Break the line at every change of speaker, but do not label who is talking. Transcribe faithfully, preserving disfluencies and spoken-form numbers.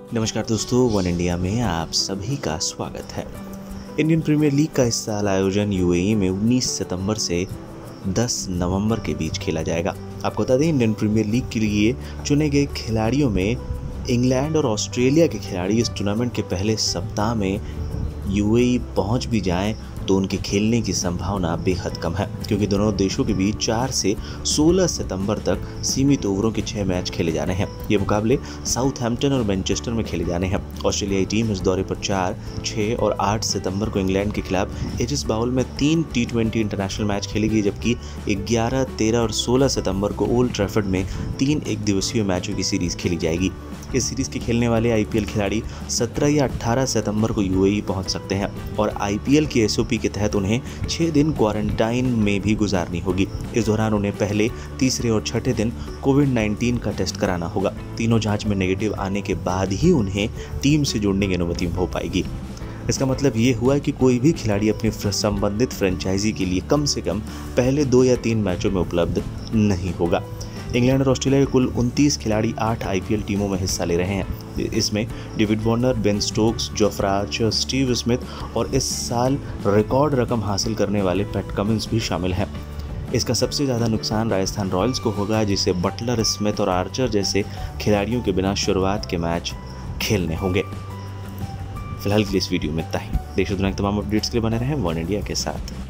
नमस्कार दोस्तों, one India में आप सभी का स्वागत है। इंडियन प्रीमियर लीग का इस साल आयोजन यूएई में उन्नीस सितंबर से दस नवंबर के बीच खेला जाएगा। आपको बता दें, इंडियन प्रीमियर लीग के लिए चुने गए खिलाड़ियों में इंग्लैंड और ऑस्ट्रेलिया के खिलाड़ी इस टूर्नामेंट के पहले सप्ताह में यूएई पहुंच भी जाएं तो उनके खेलने की संभावना बेहद कम है, क्योंकि दोनों देशों के बीच चार से सोलह सितंबर तक सीमित ओवरों के छह मैच खेले जाने हैं। ये मुकाबले साउथहैम्पटन और मैनचेस्टर में खेले जाने हैं। ऑस्ट्रेलियाई टीम इस दौरे पर चार, छह और आठ सितंबर को इंग्लैंड के खिलाफ एजिस बाउल में तीन टी ट्वेंटी इंटरनेशनल मैच खेलेगी, जबकि ग्यारह, तेरह और सोलह सितंबर को ओल्ड ट्रैफर्ड में तीन एक दिवसीय मैचों की सीरीज खेली जाएगी। इस सीरीज के खेलने वाले आईपीएल खिलाड़ी सत्रह या अठारह सितंबर को यूएई पहुंच सकते हैं और आईपीएल की एसओपी के तहत उन्हें छः दिन क्वारंटाइन में भी गुजारनी होगी। इस दौरान उन्हें पहले, तीसरे और छठे दिन कोविड नाइन्टीन का टेस्ट कराना होगा। तीनों जांच में नेगेटिव आने के बाद ही उन्हें टीम से जुड़ने की अनुमति हो पाएगी। इसका मतलब ये हुआ कि कोई भी खिलाड़ी अपनी संबंधित फ्रेंचाइजी के लिए कम से कम पहले दो या तीन मैचों में उपलब्ध नहीं होगा। इंग्लैंड और ऑस्ट्रेलिया के कुल उनतीस खिलाड़ी आठ आईपीएल टीमों में हिस्सा ले रहे हैं। इसमें David Warner, Ben Stokes, Jofra Archer, Steve Smith और इस साल रिकॉर्ड रकम हासिल करने वाले पैट कमिंस भी शामिल हैं। इसका सबसे ज़्यादा नुकसान राजस्थान रॉयल्स को होगा, जिसे बटलर, स्मिथ और आर्चर जैसे खिलाड़ियों के बिना शुरुआत के मैच खेलने होंगे। फिलहाल के लिए इस वीडियो में इतना ही। देश और दुनिया के तमाम अपडेट्स के लिए बने रहें वन इंडिया के साथ।